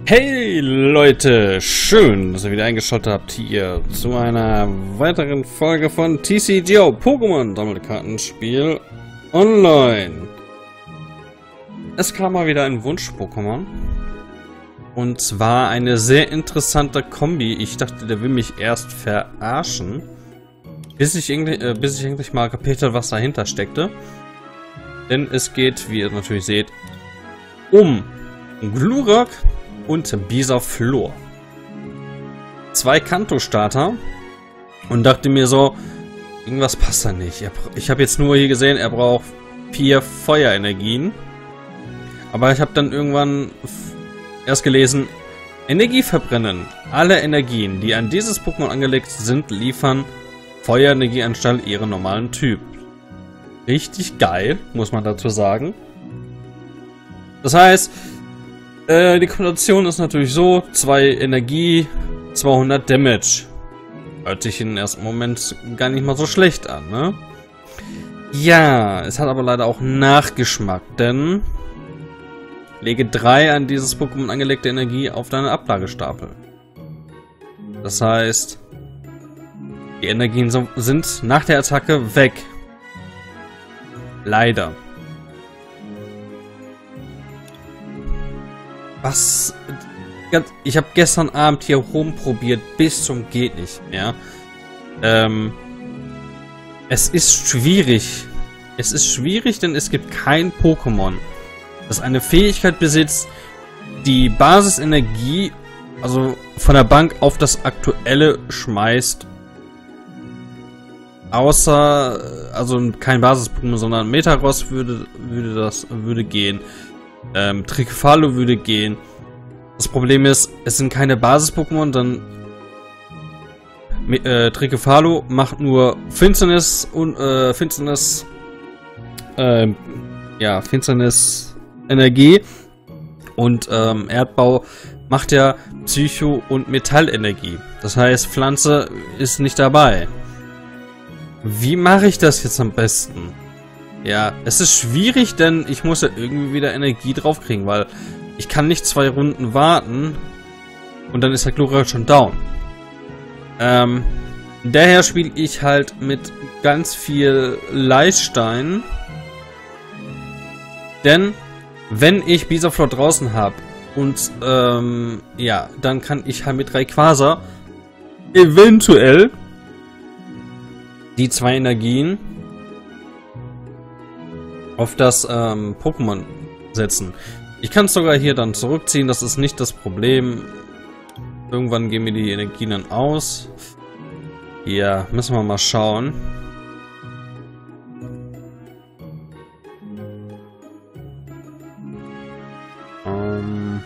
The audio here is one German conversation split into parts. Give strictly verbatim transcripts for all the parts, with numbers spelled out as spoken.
Hey Leute, schön, dass ihr wieder eingeschaltet habt hier zu einer weiteren Folge von T C G O Pokémon Sammelkartenspiel Online. Es kam mal wieder ein Wunsch-Pokémon. Und zwar eine sehr interessante Kombi. Ich dachte, der will mich erst verarschen. Bis ich, äh, bis ich endlich mal kapiert habe, was dahinter steckte. Denn es geht, wie ihr natürlich seht, um Glurak und Bisaflor. Zwei Kanto-Starter. Und dachte mir so, irgendwas passt da nicht. Ich habe jetzt nur hier gesehen, er braucht vier Feuerenergien. Aber ich habe dann irgendwann erst gelesen, Energie verbrennen. Alle Energien, die an dieses Pokémon angelegt sind, liefern Feuerenergie anstelle ihren normalen Typ. Richtig geil, muss man dazu sagen. Das heißt, äh, die Kombination ist natürlich so, zwei Energie, zweihundert Damage. Hört sich im ersten Moment gar nicht mal so schlecht an, ne? Ja, es hat aber leider auch Nachgeschmack, denn lege drei an dieses Pokémon angelegte Energie auf deine Ablagestapel. Das heißt, die Energien so, sind nach der Attacke weg. Leider. Was? Ich habe gestern Abend hier rumprobiert bis zum geht nicht mehr. Ähm, es ist schwierig. Es ist schwierig, denn es gibt kein Pokémon, das eine Fähigkeit besitzt, die Basisenergie, also von der Bank auf das aktuelle schmeißt. Außer, also kein Basis-Pokémon, sondern Metagross würde, würde das, würde gehen. Ähm, Trickefalo würde gehen. Das Problem ist, es sind keine Basis-Pokémon, dann äh, Trickefalo macht nur Finsternis und äh, Finsternis, äh, ja, Finsternis Energie und ähm, Erdbau macht ja Psycho- und Metallenergie. Das heißt, Pflanze ist nicht dabei. Wie mache ich das jetzt am besten? Ja, es ist schwierig, denn ich muss ja irgendwie wieder Energie drauf kriegen, weil ich kann nicht zwei Runden warten und dann ist der Glurak schon down. Ähm, daher spiele ich halt mit ganz viel Leitstein, denn wenn ich Bisaflor draußen habe und ähm, ja, dann kann ich halt mit Rayquaza eventuell die zwei Energien auf das ähm, Pokémon setzen. Ich kann es sogar hier dann zurückziehen, das ist nicht das Problem. Irgendwann gehen mir die Energien dann aus. Ja, müssen wir mal schauen. Ähm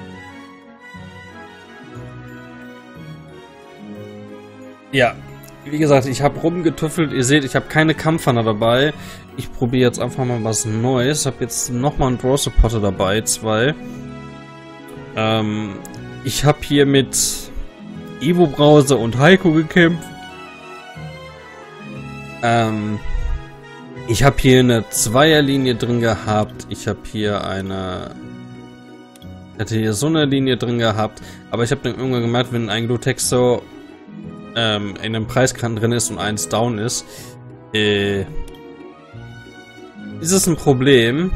ja. Wie gesagt, ich habe rumgetüffelt. Ihr seht, ich habe keine Kampfhanna dabei. Ich probiere jetzt einfach mal was Neues. Ich habe jetzt nochmal einen Draw Supporter dabei, zwei. Ähm, ich habe hier mit Evo Brause und Heiko gekämpft. Ähm, ich habe hier eine Zweierlinie drin gehabt. Ich habe hier eine... Ich hatte hier so eine Linie drin gehabt. Aber ich habe dann irgendwann gemerkt, wenn ein Glutexo Ähm, in einem Preiskran drin ist und eins down ist, äh, ist es ein Problem.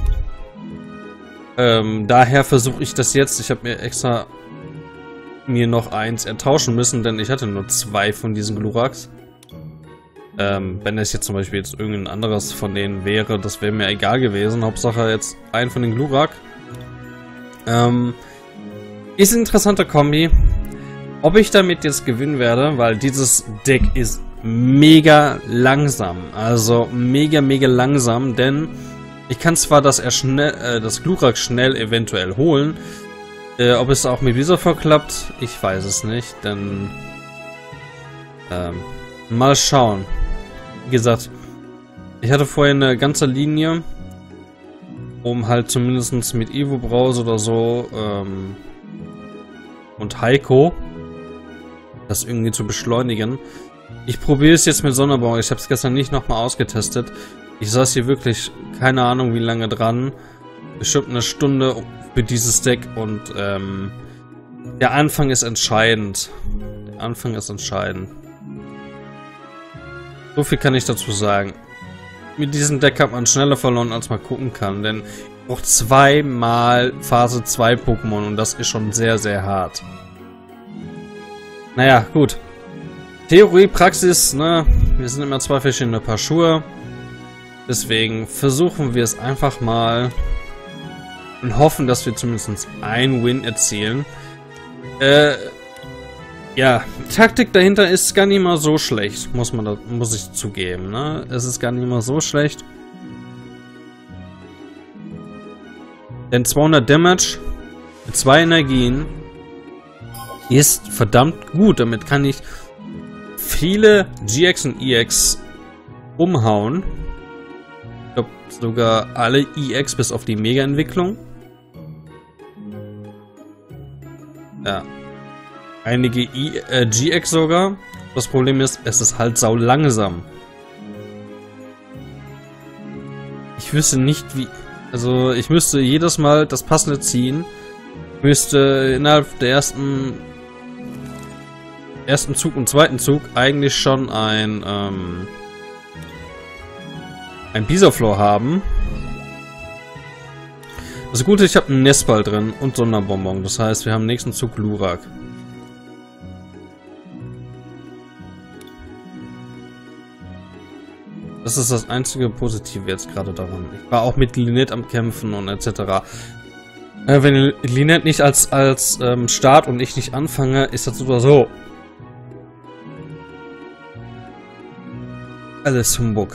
Ähm, daher versuche ich das jetzt. Ich habe mir extra mir noch eins ertauschen müssen, denn ich hatte nur zwei von diesen Gluraks. Ähm, wenn es jetzt zum Beispiel jetzt irgendein anderes von denen wäre, das wäre mir egal gewesen. Hauptsache jetzt ein von den Glurak. Ähm, ist eine interessante Kombi. Ob ich damit jetzt gewinnen werde, weil dieses Deck ist mega langsam. Also mega, mega langsam, denn ich kann zwar das, er schnell, äh, das Glurak schnell eventuell holen. Äh, ob es auch mit Bisaflor klappt, ich weiß es nicht, denn ähm, mal schauen. Wie gesagt, ich hatte vorher eine ganze Linie, um halt zumindest mit Evo Brause oder so ähm, und Heiko das irgendwie zu beschleunigen. Ich probiere es jetzt mit Sonderbau. Ich habe es gestern nicht nochmal ausgetestet. Ich saß hier wirklich keine Ahnung wie lange dran. Bestimmt eine Stunde für dieses Deck und ähm, Der Anfang ist entscheidend. Der Anfang ist entscheidend. So viel kann ich dazu sagen. Mit diesem Deck hat man schneller verloren, als man gucken kann. Denn ich brauche zweimal Phase zwei Pokémon und das ist schon sehr, sehr hart. Naja, gut. Theorie, Praxis, ne? Wir sind immer zwei verschiedene Paar Schuhe. Deswegen versuchen wir es einfach mal und hoffen, dass wir zumindest einen Win erzielen. Äh, ja, Taktik dahinter ist gar nicht mal so schlecht, muss man da, muss ich zugeben, ne? Es ist gar nicht mal so schlecht. Denn zweihundert Damage mit zwei Energien ist verdammt gut. Damit kann ich viele G X und E X umhauen. Ich glaube sogar alle E X bis auf die Mega-Entwicklung. Ja. Einige I äh, G X sogar. Das Problem ist, es ist halt sau langsam. Ich wüsste nicht wie... Also ich müsste jedes Mal das passende ziehen. Ich müsste innerhalb der ersten... ersten Zug und zweiten Zug eigentlich schon ein... Ähm, ein Bisaflor haben. Das Gute, ich habe einen Nestball drin und Sonderbonbon. Das heißt, wir haben im nächsten Zug Glurak. Das ist das einzige Positive jetzt gerade daran. Ich war auch mit Lynette am Kämpfen und et cetera. Äh, wenn Lynette nicht als, als ähm, Start und ich nicht anfange, ist das oder so. Alles Humbug.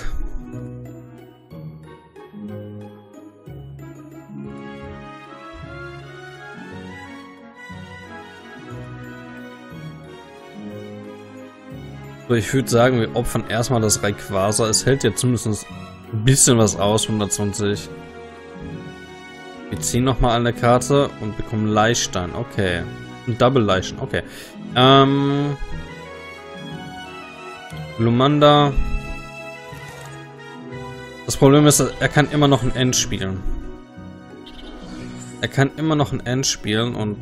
So, ich würde sagen, wir opfern erstmal das Rayquaza. Es hält ja zumindest ein bisschen was aus, hundertzwanzig. Wir ziehen nochmal eine Karte und bekommen Leichtstein. Okay. Ein Double Leichtstein. Okay. Ähm. Glumanda. Das Problem ist, er kann immer noch ein End spielen. Er kann immer noch ein End spielen und...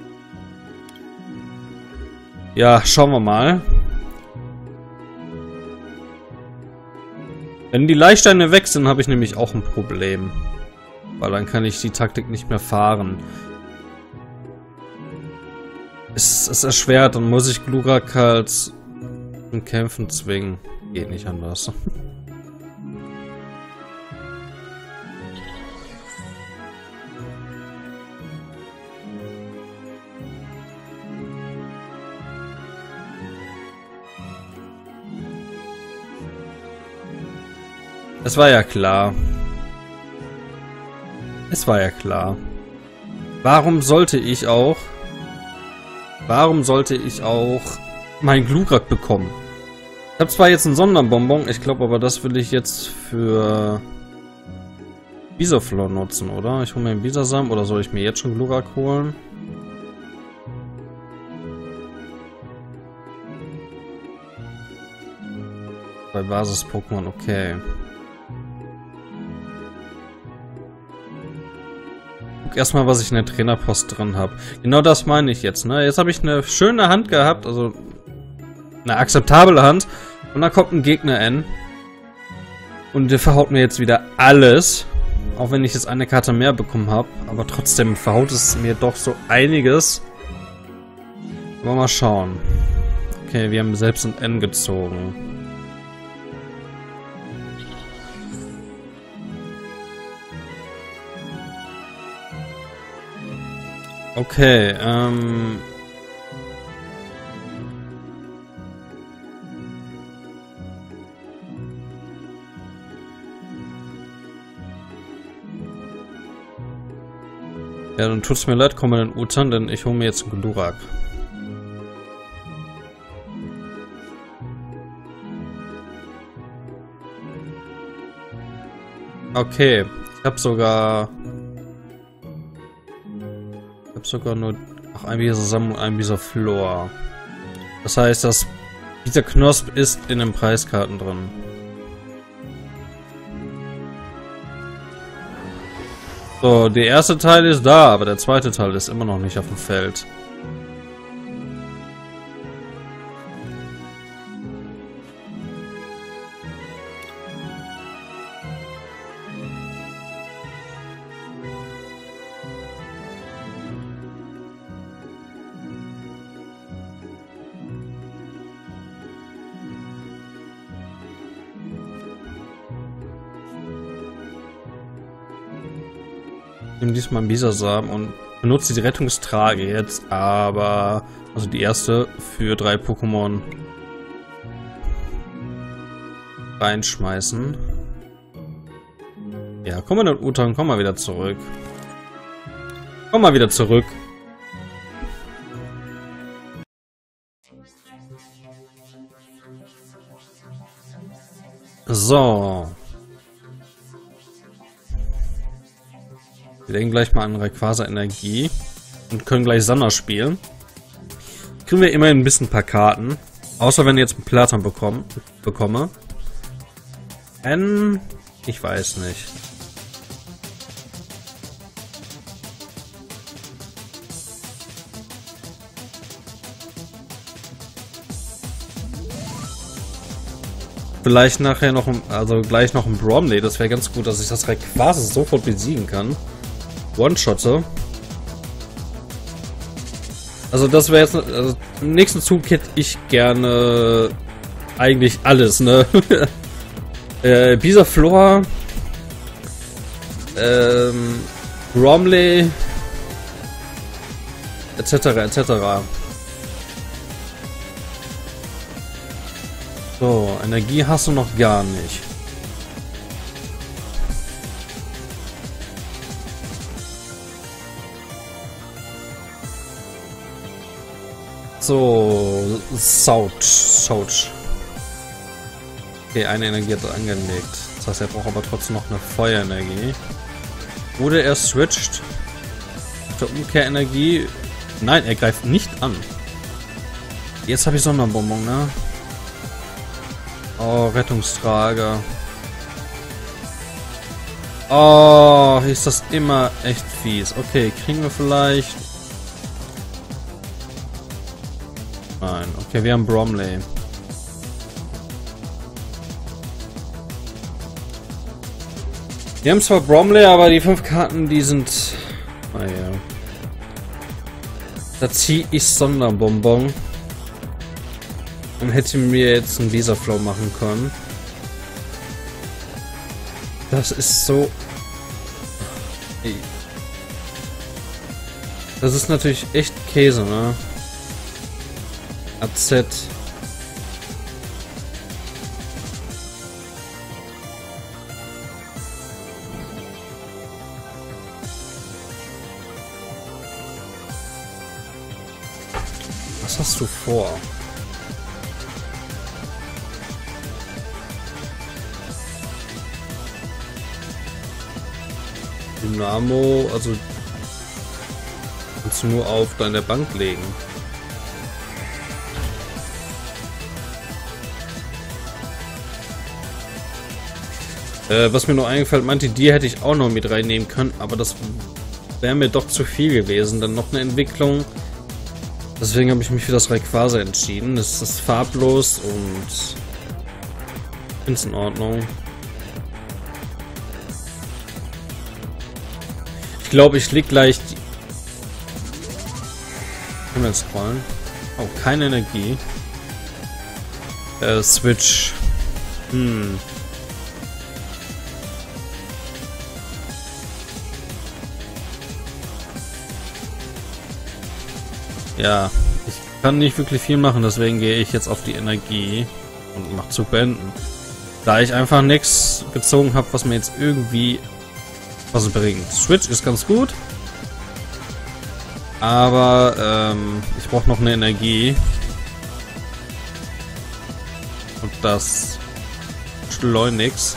Ja, schauen wir mal. Wenn die Leichtsteine weg sind, habe ich nämlich auch ein Problem. Weil dann kann ich die Taktik nicht mehr fahren. Es ist erschwert, dann muss ich Glurak halt zum Kämpfen zwingen. Geht nicht anders. Es war ja klar. Es war ja klar. Warum sollte ich auch... Warum sollte ich auch mein Glurak bekommen? Ich habe zwar jetzt einen Sonderbonbon, ich glaube aber, das will ich jetzt für Bisaflor nutzen, oder? Ich hole mir einen Bisasam, oder soll ich mir jetzt schon Glurak holen? Bei Basis-Pokémon, okay. Erstmal, was ich in der Trainerpost drin habe. Genau das meine ich jetzt, ne? Jetzt habe ich eine schöne Hand gehabt, also eine akzeptable Hand. Und dann kommt ein Gegner N. Und der verhaut mir jetzt wieder alles. Auch wenn ich jetzt eine Karte mehr bekommen habe. Aber trotzdem verhaut es mir doch so einiges. Aber mal schauen. Okay, wir haben selbst ein N gezogen. Okay, ähm... ja, dann tut's mir leid, komm mal in Utan, denn ich hole mir jetzt einen Glurak. Okay, ich habe sogar... Ich habe sogar nur noch ein Bisasam und ein Bisaflor. Das heißt, dass dieser Knosp ist in den Preiskarten drin. So, der erste Teil ist da, aber der zweite Teil ist immer noch nicht auf dem Feld. nehme diesmal einen Bisasam und benutze die Rettungstrage jetzt, aber... Also die erste für drei Pokémon reinschmeißen. Ja, komm mal dann, Utang, komm mal wieder zurück. Komm mal wieder zurück. So. Wir denken gleich mal an Rayquaza Energie und können gleich Sander spielen. Kriegen wir immerhin ein bisschen ein paar Karten. Außer wenn ich jetzt einen Platon bekomme. bekomme. N. Ich weiß nicht. Vielleicht nachher noch ein, also gleich noch ein Bromley. Das wäre ganz gut, dass ich das Rayquaza sofort besiegen kann. One-Shotte. Also das wäre jetzt, also im nächsten Zug hätte ich gerne eigentlich alles, ne? äh, Bisaflor, ähm, Bromley, et cetera et cetera. So, Energie hast du noch gar nicht. So, Sauch, Sauch. Okay, eine Energie hat er angelegt. Das heißt, er braucht aber trotzdem noch eine Feuerenergie. Oder er switcht. Mit der Umkehrenergie. Nein, er greift nicht an. Jetzt habe ich Sonderbonbon, ne? Oh, Rettungstrager. Oh, ist das immer echt fies. Okay, kriegen wir vielleicht... Nein, okay, wir haben Bromley. Wir haben zwar Bromley, aber die fünf Karten, die sind... Naja. Da ziehe ich Sonderbonbon. Und hätte mir jetzt einen Bisaflow machen können. Das ist so... Das ist natürlich echt Käse, ne? A Z. Was hast du vor? Dynamo, also kannst du nur auf deine Bank legen. Äh, was mir noch eingefallen, meinte, die hätte ich auch noch mit reinnehmen können, aber das wäre mir doch zu viel gewesen. Dann noch eine Entwicklung. Deswegen habe ich mich für das Rayquaza entschieden. Das ist farblos und ich finde es in Ordnung. Ich glaube, ich leg gleich die... Können wir jetzt scrollen? Oh, keine Energie. Äh, Switch. Hm. Ja, ich kann nicht wirklich viel machen, deswegen gehe ich jetzt auf die Energie und mache zu beenden. Da ich einfach nichts gezogen habe, was mir jetzt irgendwie was bringt. Switch ist ganz gut, aber ähm, ich brauche noch eine Energie und das schleunigst.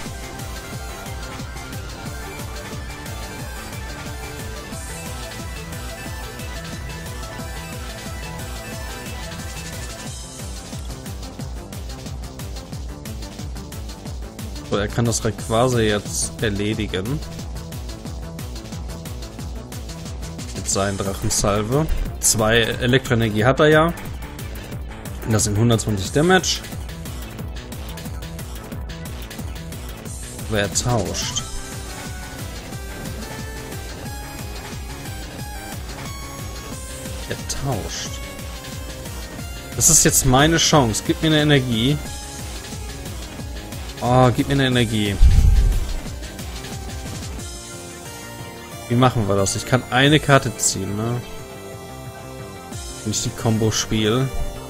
So, er kann das Rayquaza jetzt erledigen. Mit seinen Drachensalve. Zwei Elektroenergie hat er ja. Das sind hundertzwanzig Damage. Aber er tauscht. Er tauscht. Das ist jetzt meine Chance. Gib mir eine Energie. Oh, gib mir eine Energie. Wie machen wir das? Ich kann eine Karte ziehen, ne? Wenn ich die Combo spiele.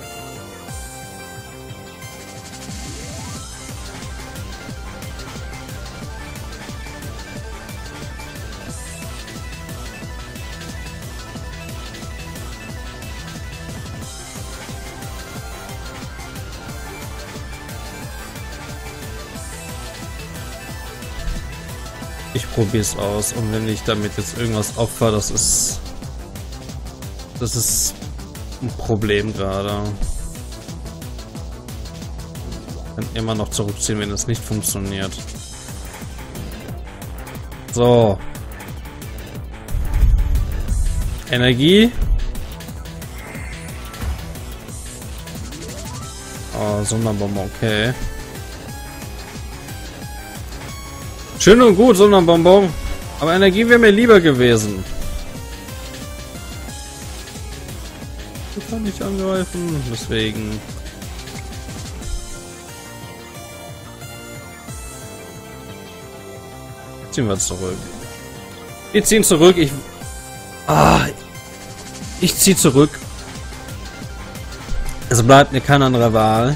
Ich probiere es aus und wenn ich damit jetzt irgendwas opfer, das ist das ist ein Problem gerade. Ich kann immer noch zurückziehen, wenn es nicht funktioniert. So. Energie. Oh, Sonderbombe, okay. Schön und gut, Sonderbonbon. Aber Energie wäre mir lieber gewesen. Ich kann nicht angreifen, deswegen. Ziehen wir zurück. Wir ziehen zurück. Ich. Ah. Ich ziehe zurück. Es bleibt mir keine andere Wahl.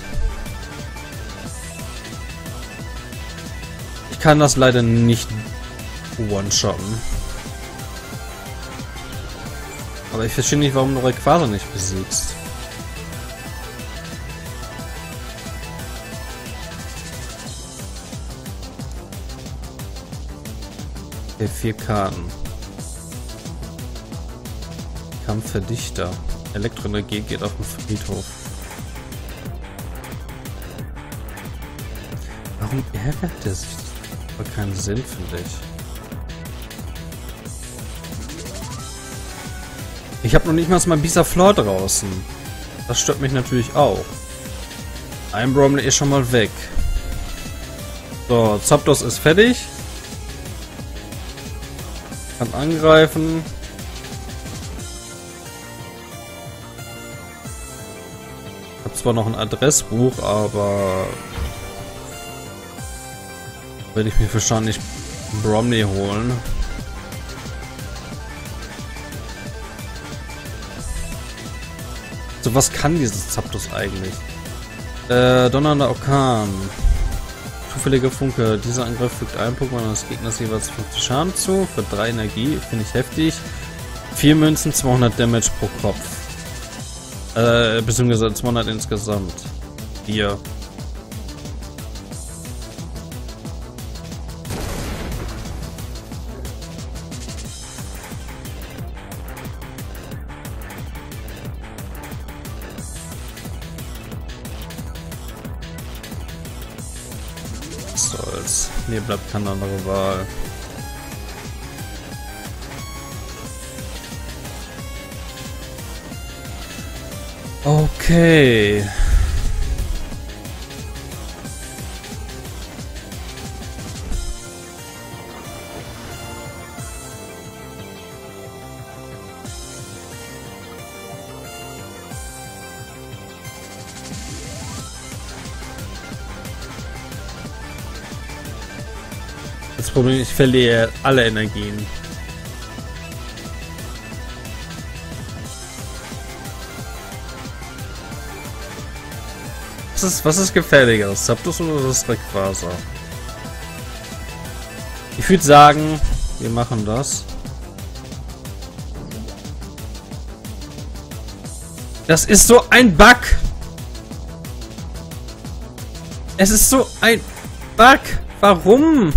Ich kann das leider nicht one-shotten. Aber ich verstehe nicht, warum du Rayquaza nicht besiegst. Okay, vier Karten. Kampfverdichter. Elektroenergie geht auf den Friedhof. Warum ärgert der sich? Das macht keinen Sinn, finde ich. Ich habe noch nicht mal mein Bisaflor draußen. Das stört mich natürlich auch. Ein Bromley ist schon mal weg. So, Zapdos ist fertig. Kann angreifen. Ich habe zwar noch ein Adressbuch, aber werde ich mir wahrscheinlich Bromley holen. So, was kann dieses Zapdos eigentlich? Äh, donnernder Orkan. Zufälliger Funke. Dieser Angriff fügt einem Pokémon des Gegners jeweils fünfzig Schaden zu. Für drei Energie. Finde ich heftig. vier Münzen, zweihundert Damage pro Kopf. Äh, beziehungsweise zweihundert insgesamt. vier. Soll's. Mir bleibt keine andere Wahl. Okay. Das Problem ist, ich verliere alle Energien. Was ist, was ist gefährlicher? Das Zapdos oder das Rayquaza? Ich würde sagen, wir machen das. Das ist so ein Bug! Es ist so ein Bug! Warum?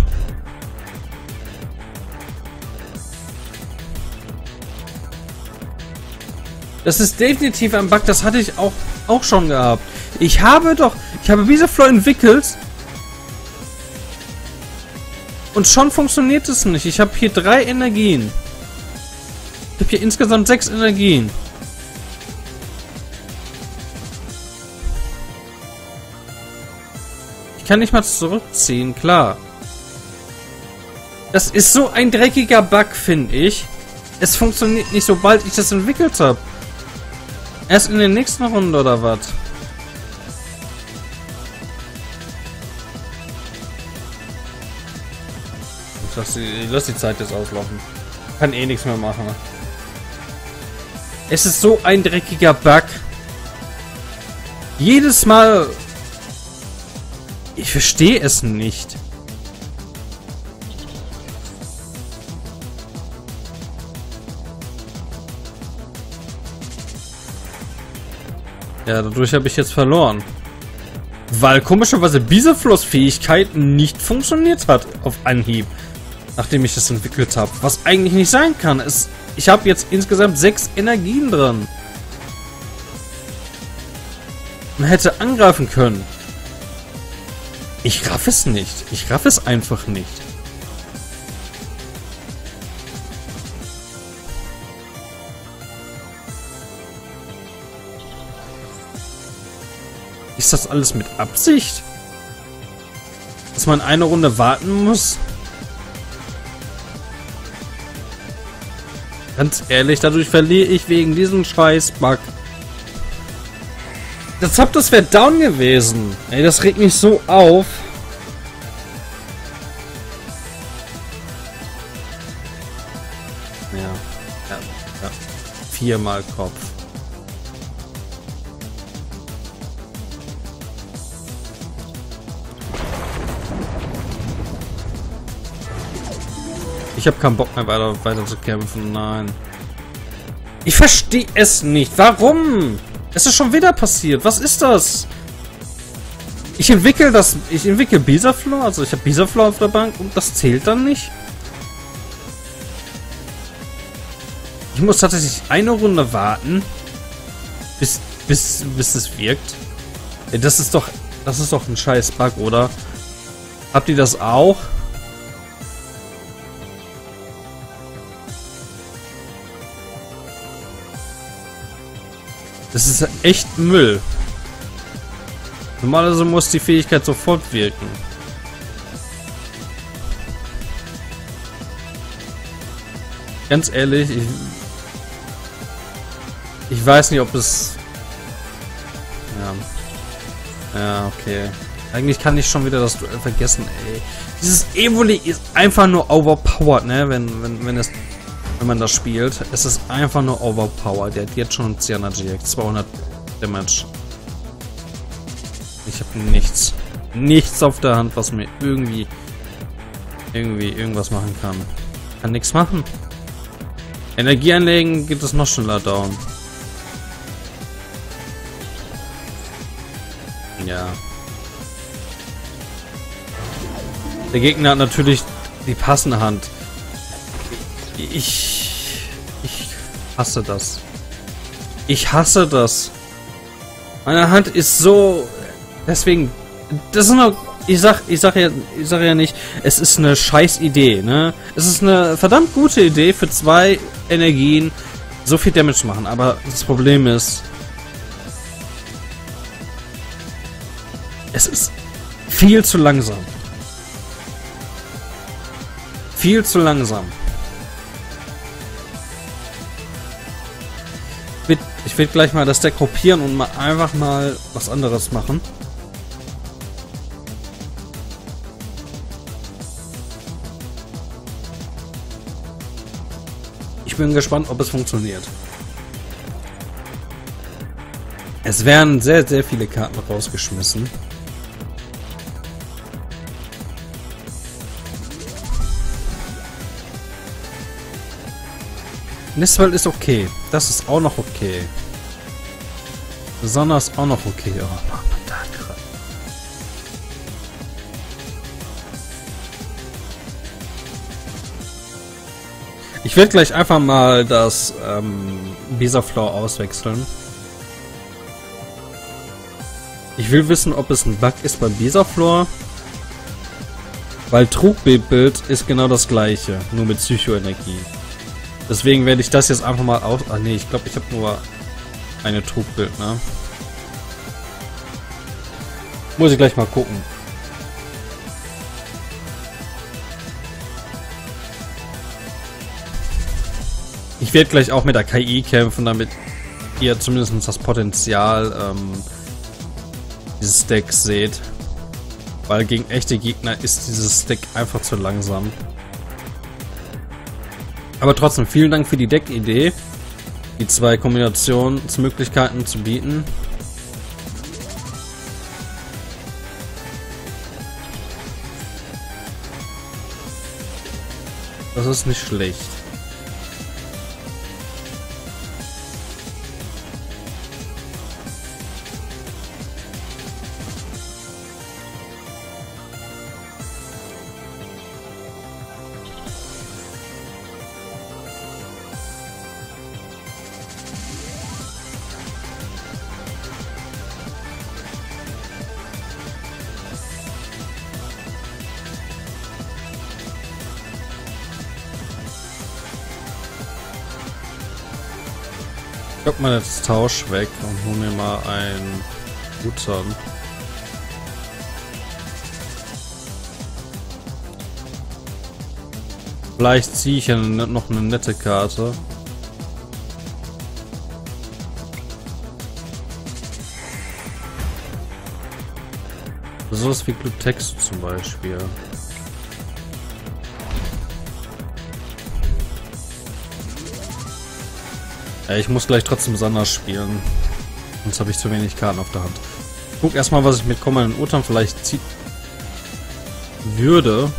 Das ist definitiv ein Bug, das hatte ich auch, auch schon gehabt. Ich habe doch, ich habe Bisaflor entwickelt und schon funktioniert es nicht. Ich habe hier drei Energien. Ich habe hier insgesamt sechs Energien. Ich kann nicht mal zurückziehen, klar. Das ist so ein dreckiger Bug, finde ich. Es funktioniert nicht, sobald ich das entwickelt habe. Erst in der nächsten Runde oder was? Ich lass die, lass die Zeit jetzt auslaufen. Kann eh nichts mehr machen. Es ist so ein dreckiger Bug. Jedes Mal... Ich verstehe es nicht. Ja, dadurch habe ich jetzt verloren. Weil komischerweise Bisafloors Fähigkeit nicht funktioniert hat auf Anhieb. Nachdem ich das entwickelt habe. Was eigentlich nicht sein kann. Es, ich habe jetzt insgesamt sechs Energien drin. Man hätte angreifen können. Ich raff es nicht. Ich raff es einfach nicht. Ist das alles mit Absicht? Dass man eine Runde warten muss? Ganz ehrlich, dadurch verliere ich wegen diesem Scheiß-Bug. Das habt das wäre down gewesen. Ey, das regt mich so auf. Ja. Ja. Ja. Viermal Kopf. Ich habe keinen Bock mehr weiter, weiter zu kämpfen. Nein. Ich verstehe es nicht. Warum? Es ist schon wieder passiert. Was ist das? Ich entwickle das. Ich entwickle Bisaflor. Also ich habe Bisaflor auf der Bank und das zählt dann nicht. Ich muss tatsächlich eine Runde warten, bis bis bis es wirkt. Ey, das ist doch das ist doch ein scheiß Bug, oder? Habt ihr das auch? Das ist echt Müll. Normalerweise muss die Fähigkeit sofort wirken. Ganz ehrlich, ich, ich weiß nicht, ob es... Ja. Ja, okay. Eigentlich kann ich schon wieder das Duell vergessen, ey. Dieses Evoli ist einfach nur overpowered, ne? Wenn, wenn, wenn es... Wenn man das spielt, es ist einfach nur overpowered. Der hat jetzt schon Cyanide, zweihundert Damage. Ich habe nichts. Nichts auf der Hand, was mir irgendwie irgendwie irgendwas machen kann. Kann nichts machen. Energieanlegen geht es noch schneller down. Ja. Der Gegner hat natürlich die passende Hand. Ich... Ich hasse das. Ich hasse das. Meine Hand ist so... Deswegen... Das ist nur... Ich sag, ich sag ja, ich sag ja nicht, es ist eine scheiß Idee, ne? Es ist eine verdammt gute Idee für zwei Energien so viel Damage zu machen, aber das Problem ist... Es ist viel zu langsam. Viel zu langsam. Ich will gleich mal das Deck gruppieren und mal einfach mal was anderes machen. Ich bin gespannt, ob es funktioniert. Es werden sehr, sehr viele Karten rausgeschmissen. Nistwald ist okay. Das ist auch noch okay. Besonders auch noch okay. Oh, Mann, da grad. Ich werde gleich einfach mal das ähm, Bisaflor auswechseln. Ich will wissen, ob es ein Bug ist beim Bisaflor. Weil Trugbild ist genau das gleiche, nur mit Psychoenergie. Deswegen werde ich das jetzt einfach mal aus... Ah ne, ich glaube, ich habe nur eine Trugbild, ne? Muss ich gleich mal gucken. Ich werde gleich auch mit der K I kämpfen, damit ihr zumindest das Potenzial ähm, dieses Decks seht. Weil gegen echte Gegner ist dieses Deck einfach zu langsam. Aber trotzdem, vielen Dank für die Deckidee. Die zwei Kombinationsmöglichkeiten zu bieten. Das ist nicht schlecht. Ich guck mal jetzt Tausch weg und hol mir mal ein Gutzern. Vielleicht ziehe ich ja noch eine nette Karte. So was wie Glutexo zum Beispiel. Ja, ich muss gleich trotzdem Sander spielen. Sonst habe ich zu wenig Karten auf der Hand. Guck erstmal, was ich mit kommenden Urtern vielleicht ziehen würde.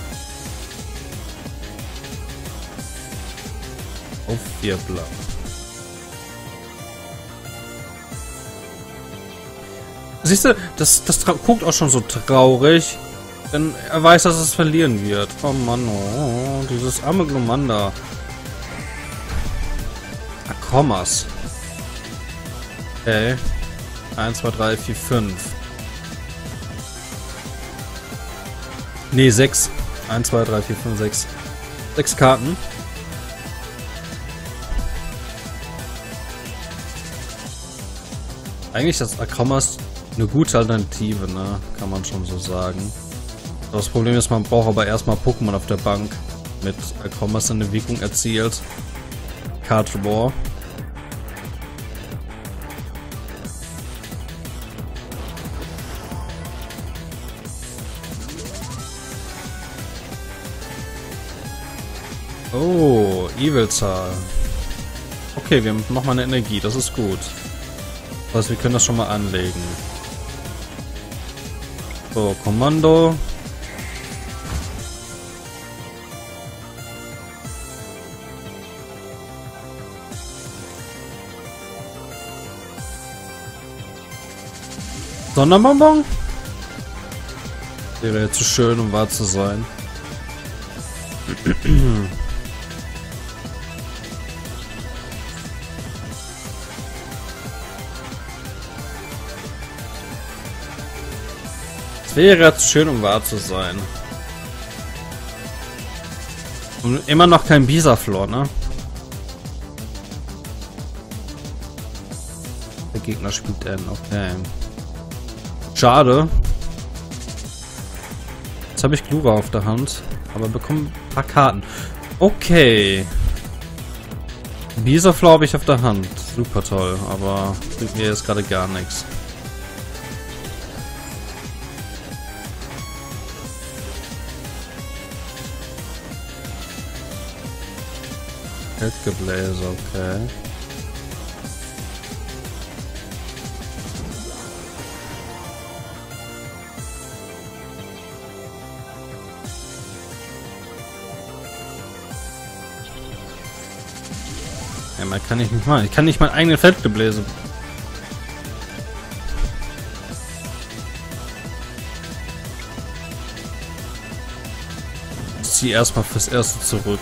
Auf vier Blatt. Siehst du, das, das guckt auch schon so traurig. Denn er weiß, dass es verlieren wird. Oh Mann, oh, dieses arme Glomanda. Kommas. Okay. eins, zwei, drei, vier, fünf. Nee, sechs. eins, zwei, drei, vier, fünf, sechs. sechs Karten. Eigentlich ist Akromas eine gute Alternative, ne? Kann man schon so sagen. Das Problem ist, man braucht aber erstmal Pokémon auf der Bank. Mit Akromas eine Wirkung erzielt. Card War. Oh, Evilzahl. Okay, wir haben nochmal eine Energie, das ist gut. Das heißt, wir können das schon mal anlegen. So, Kommando. Sonderbonbon? Wäre jetzt zu schön, um wahr zu sein. Es wäre zu schön, um wahr zu sein. Und immer noch kein Bisaflor, ne? Der Gegner spielt N, okay. Schade. Jetzt habe ich Glura auf der Hand, aber bekomme ein paar Karten. Okay. Bisaflor habe ich auf der Hand. Super toll, aber bringt mir jetzt gerade gar nichts. Feldgebläse, okay. Ja, man kann ich nicht machen. Ich kann nicht mein eigenes Feldgebläse. Ich ziehe erstmal fürs Erste zurück.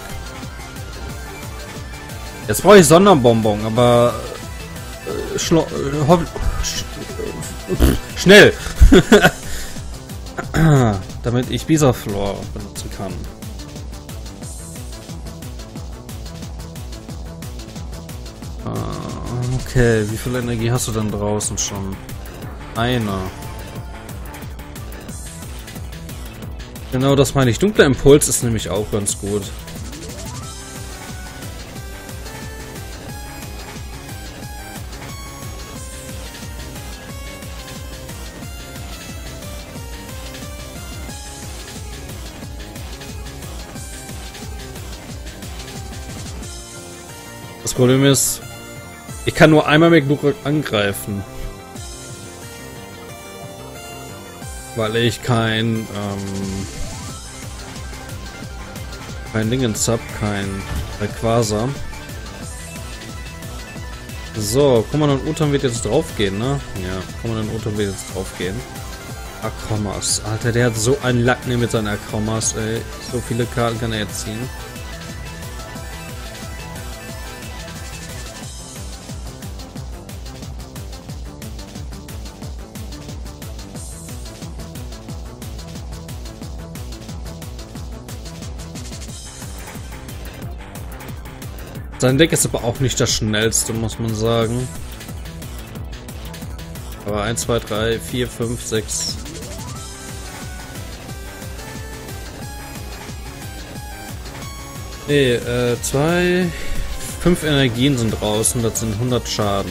Jetzt brauche ich Sonderbonbon, aber äh, schlo äh, sch äh, schnell, damit ich Bisaflor benutzen kann. Ah, okay, wie viel Energie hast du denn draußen schon? Eine. Genau, das meine ich. Dunkler Impuls ist nämlich auch ganz gut. Das Problem ist, ich kann nur einmal mit Glurak angreifen. Weil ich kein, ähm, kein Dingens hab, kein Rayquaza. So, Kommandant Utan wird jetzt draufgehen, ne? Ja, Kommandant Utan wird jetzt draufgehen. Akromas. Alter, der hat so einen Lacken mit seinen Akromas, ey. So viele Karten kann er jetzt ziehen. Sein Deck ist aber auch nicht das schnellste, muss man sagen. Aber eins, zwei, drei, vier, fünf, sechs. Nee, äh, zwei, fünf Energien sind draußen, das sind hundert Schaden.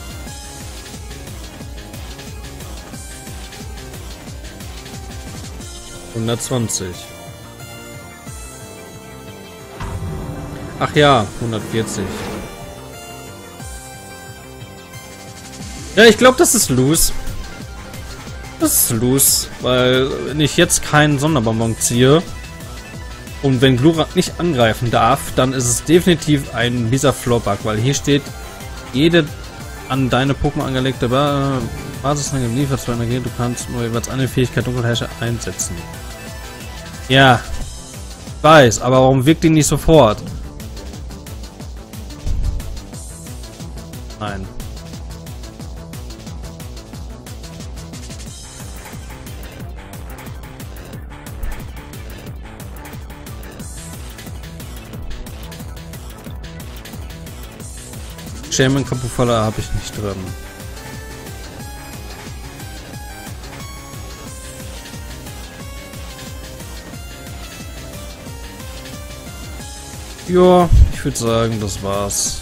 hundertzwanzig. Ach ja, hundertvierzig. Ja, ich glaube, das ist loose. Das ist loose, weil wenn ich jetzt keinen Sonderbonbon ziehe und wenn Glurak nicht angreifen darf, dann ist es definitiv ein mieser Floor-Bug, weil hier steht, jede an deine Pokémon angelegte ba Basismenge liefert zwei Energie, du kannst nur jeweils eine Fähigkeit Dunkelherrscher einsetzen. Ja, ich weiß, aber warum wirkt die nicht sofort? Nein. Shaman Kapufala habe ich nicht drin. Ja, ich würde sagen, das war's.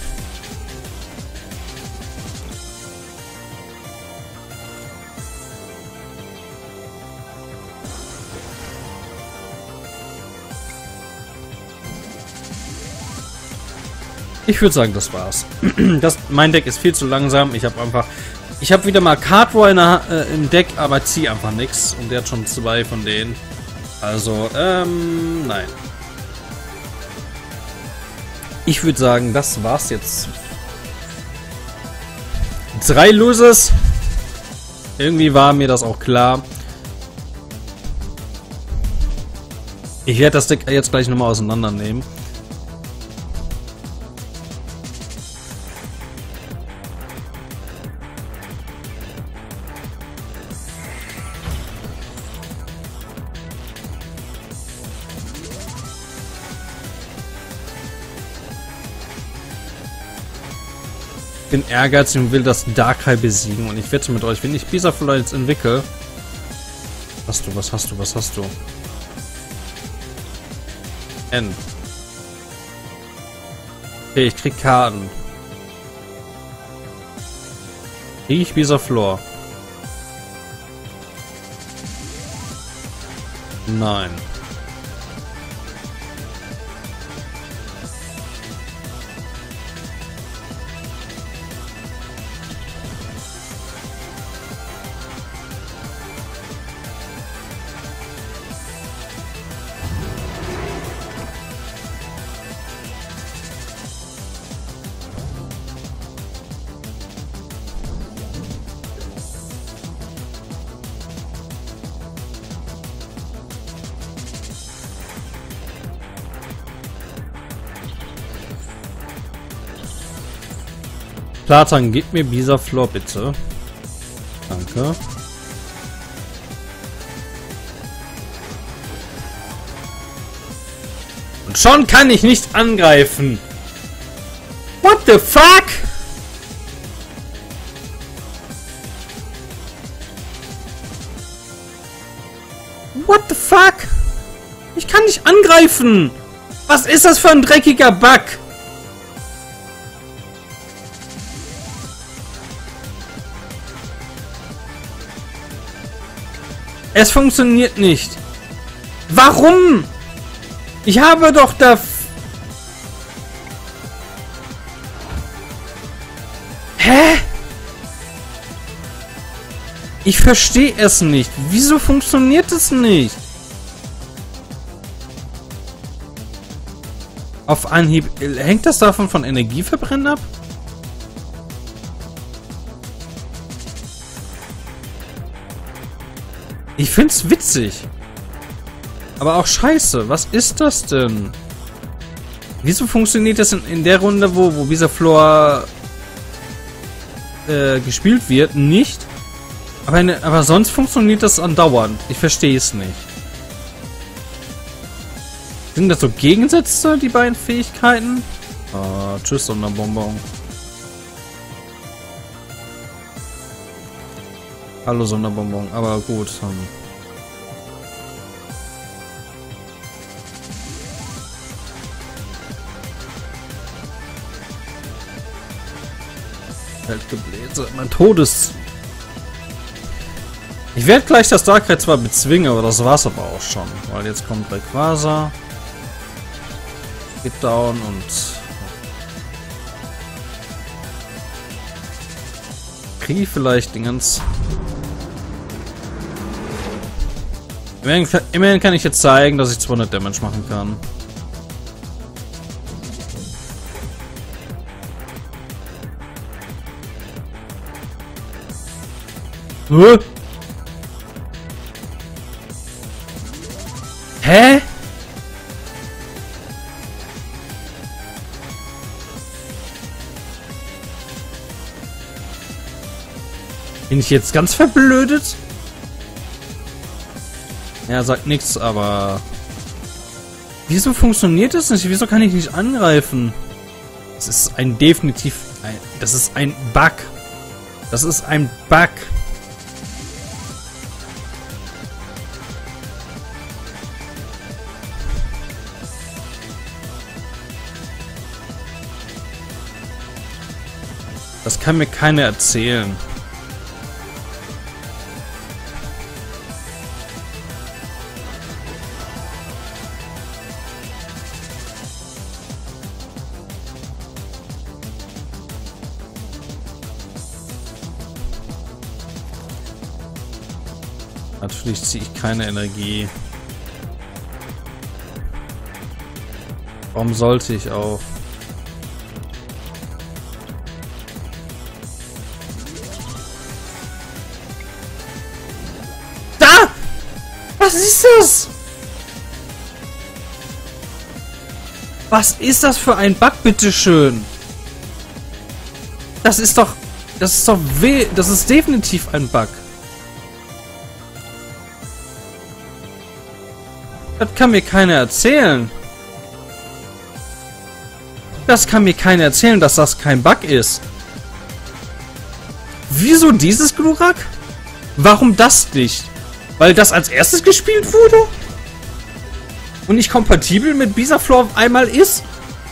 Ich würde sagen, das war's. Das, mein Deck ist viel zu langsam. Ich habe einfach... Ich habe wieder mal Cardroy in der, äh, im Deck, aber ziehe einfach nichts. Und der hat schon zwei von denen. Also, ähm, nein. Ich würde sagen, das war's jetzt. Drei Loses. Irgendwie war mir das auch klar. Ich werde das Deck jetzt gleich nochmal auseinandernehmen. Bin ehrgeizig und will das Darkrai besiegen und ich wette mit euch, wenn ich Bisaflor jetzt entwickle. Was hast du, was hast du, was hast du? N. Okay, ich krieg Karten. Krieg ich Bisaflor? Nein. Platan, gib mir Bisaflor bitte. Danke. Und schon kann ich nicht angreifen. What the fuck? What the fuck? Ich kann nicht angreifen. Was ist das für ein dreckiger Bug? Es funktioniert nicht. Warum? Ich habe doch da... Hä? Ich verstehe es nicht. Wieso funktioniert es nicht? Auf Anhieb. Hängt das davon von Energieverbrennen ab? Ich find's witzig. Aber auch scheiße. Was ist das denn? Wieso funktioniert das in, in der Runde, wo, wo Bisaflor äh, gespielt wird, nicht? Aber, eine, aber sonst funktioniert das andauernd. Ich verstehe es nicht. Sind das so Gegensätze, die beiden Fähigkeiten? Ah, tschüss, Sonderbonbon. Hallo, Sonderbonbon. Aber gut. Hm. Feldgebläse. Mein Todes... Ich werde gleich das Darkrai zwar bezwingen, aber das war's aber auch schon. Weil jetzt kommt Rayquaza. Geht down und... Kriege ich vielleicht den ganz... Immerhin, immerhin kann ich jetzt zeigen, dass ich zweihundert Damage machen kann. Huh? Hä? Bin ich jetzt ganz verblödet? Ja, sagt nichts, aber... Wieso funktioniert das nicht? Wieso kann ich nicht angreifen? Das ist ein definitiv... Ein, das ist ein Bug. Das ist ein Bug. Das kann mir keiner erzählen. Natürlich ziehe ich keine Energie. Warum sollte ich auch? Da! Was ist das? Was ist das für ein Bug, bitteschön? Das ist doch... Das ist doch weh... Das ist definitiv ein Bug. Das kann mir keiner erzählen. Das kann mir keiner erzählen, dass das kein Bug ist. Wieso dieses Glurak? Warum das nicht? Weil das als erstes gespielt wurde? Und nicht kompatibel mit Bisaflor einmal ist?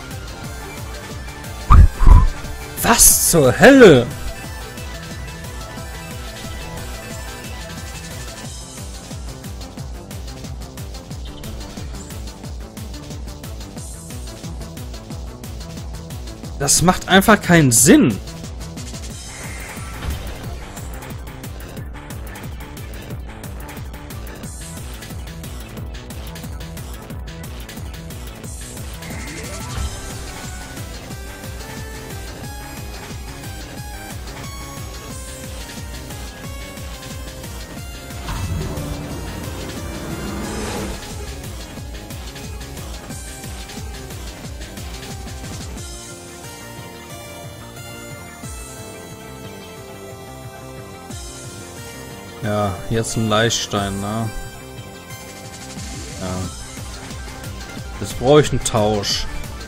Was zur Hölle? Das macht einfach keinen Sinn. Ja, jetzt ein Leichtstein, ne? Ja. Jetzt brauche ich einen Tausch.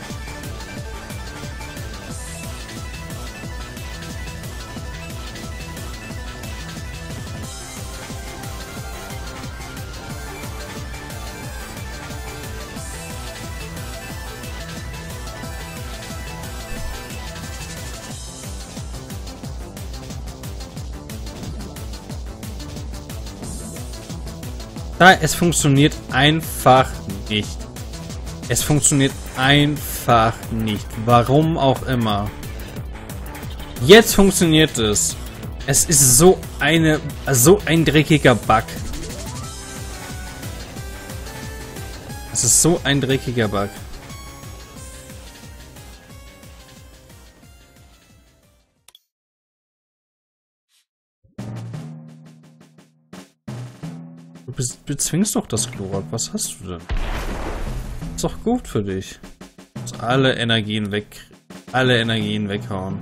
Da, es funktioniert einfach nicht. Es funktioniert einfach nicht. Warum auch immer. Jetzt funktioniert es. Es ist so eine, so ein dreckiger Bug. Es ist so ein dreckiger Bug. Du bezwingst doch das Glurak. Was hast du denn? Ist doch gut für dich. Du musst alle Energien weg. Alle Energien weghauen.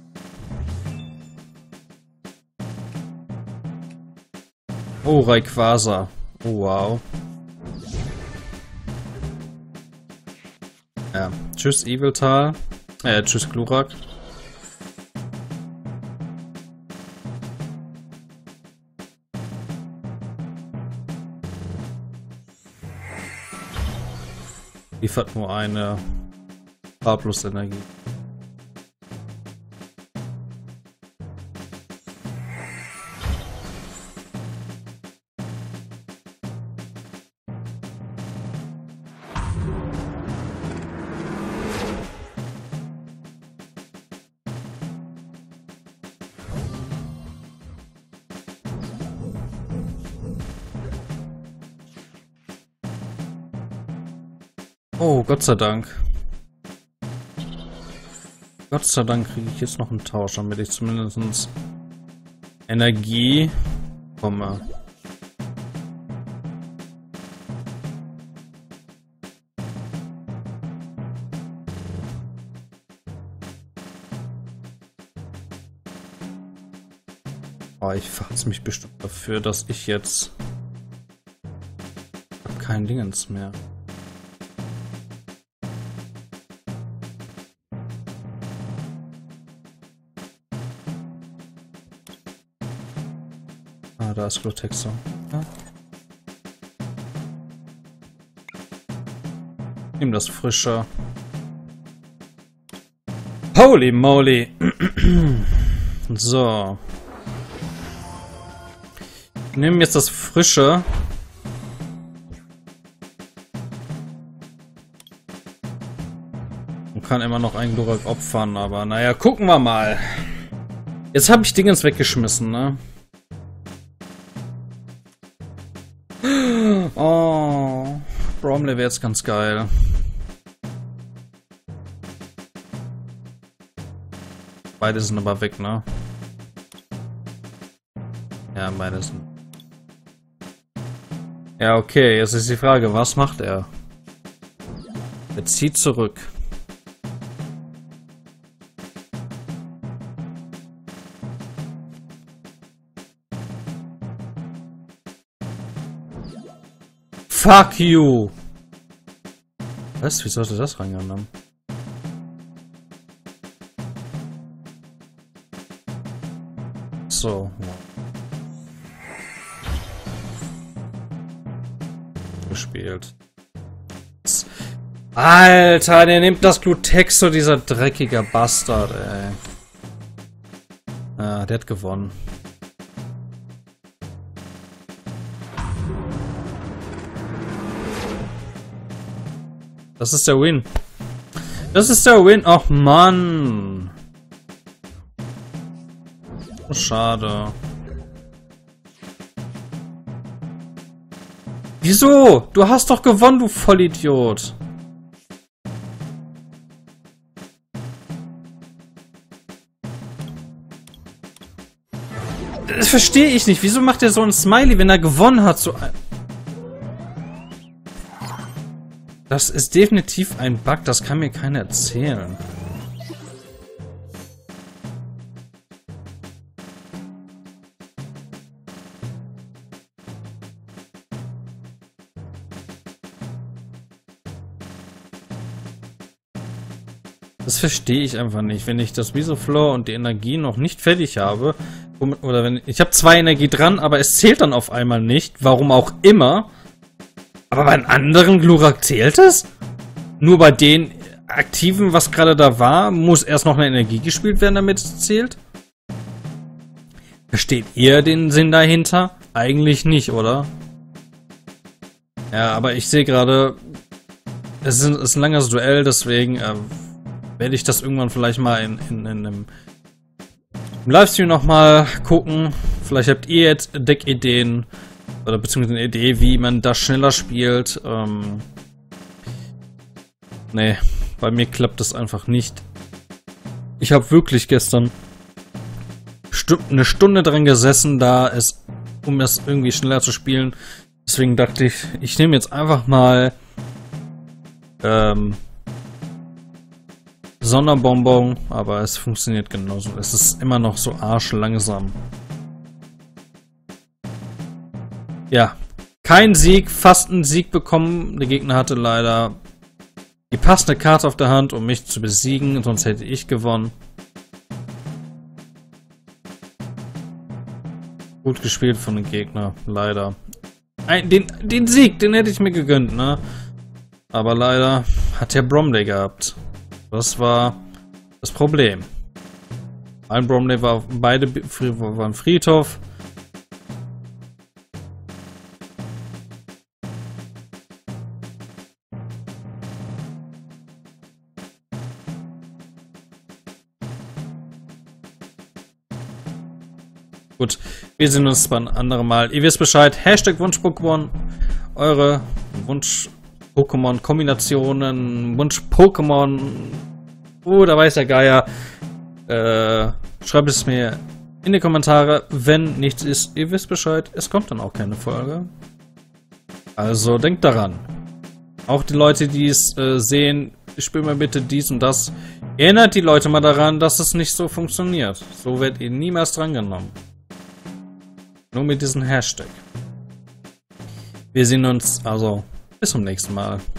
Oh, Rayquaza. Oh, wow. Ja. Tschüss, Yveltal. Äh, tschüss, Glurak. Liefert nur eine Farblos-Energie. Oh, Gott sei Dank. Gott sei Dank kriege ich jetzt noch einen Tausch, damit ich zumindest Energie bekomme. Oh, ich fasse mich bestimmt dafür, dass ich jetzt... Ich habe kein Dingens mehr. Ah, da ist Glutexo. Ja. Nimm das Frische. Holy moly! So. Nehmen jetzt das Frische. Man kann immer noch einen Glurak opfern, aber naja, gucken wir mal. Jetzt habe ich Dingens weggeschmissen, ne? Oh, Bromley wäre jetzt ganz geil. Beide sind aber weg, ne? Ja, beide sind... Ja, okay, jetzt ist die Frage, was macht er? Er zieht zurück. Fuck you! Was? Wie sollte das reingenommen? So. Gespielt. Alter, der nimmt das Glutexo, dieser dreckiger Bastard, ey. Ah, der hat gewonnen. Das ist der Win. Das ist der Win. Ach, Mann. Oh, schade. Wieso? Du hast doch gewonnen, du Vollidiot. Das verstehe ich nicht. Wieso macht er so ein Smiley, wenn er gewonnen hat? So ein... Das ist definitiv ein Bug, das kann mir keiner erzählen. Das verstehe ich einfach nicht. Wenn ich das Visoflor und die Energie noch nicht fertig habe, oder wenn ich habe zwei Energie dran, aber es zählt dann auf einmal nicht, warum auch immer. Aber bei den anderen Glurak zählt es? Nur bei den aktiven, was gerade da war, muss erst noch eine Energie gespielt werden, damit es zählt? Versteht ihr den Sinn dahinter? Eigentlich nicht, oder? Ja, aber ich sehe gerade, es ist, ein, es ist ein langes Duell, deswegen äh, werde ich das irgendwann vielleicht mal in, in, in einem im Livestream nochmal gucken. Vielleicht habt ihr jetzt Deckideen oder beziehungsweise eine Idee, wie man das schneller spielt. Ähm, nee, bei mir klappt das einfach nicht. Ich habe wirklich gestern eine Stunde dran gesessen, da es, um es irgendwie schneller zu spielen. Deswegen dachte ich, ich nehme jetzt einfach mal ähm, Sonderbonbon, aber es funktioniert genauso. Es ist immer noch so arschlangsam. Ja, kein Sieg, fast einen Sieg bekommen. Der Gegner hatte leider die passende Karte auf der Hand, um mich zu besiegen, sonst hätte ich gewonnen. Gut gespielt von den Gegner, leider. Ein, den, den Sieg, den hätte ich mir gegönnt, ne? Aber leider hat der Bromley gehabt. Das war das Problem. Ein Bromley war, beide waren Friedhof. Gut, wir sehen uns beim anderen Mal. Ihr wisst Bescheid. Hashtag Wunsch-Pokémon. Eure Wunsch-Pokémon-Kombinationen. Wunsch-Pokémon. Oh, da weiß der Geier. Äh, schreibt es mir in die Kommentare. Wenn nichts ist, ihr wisst Bescheid. Es kommt dann auch keine Folge. Also denkt daran. Auch die Leute, die es äh, sehen, spielt mal bitte dies und das. Erinnert die Leute mal daran, dass es nicht so funktioniert. So werdet ihr niemals drangenommen. Nur mit diesem Hashtag. Wir sehen uns also bis zum nächsten Mal.